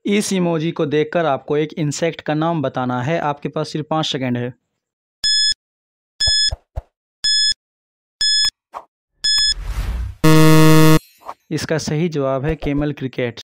इस इमोजी को देखकर आपको एक इंसेक्ट का नाम बताना है। आपके पास सिर्फ 5 सेकंड है। इसका सही जवाब है कैमल क्रिकेट।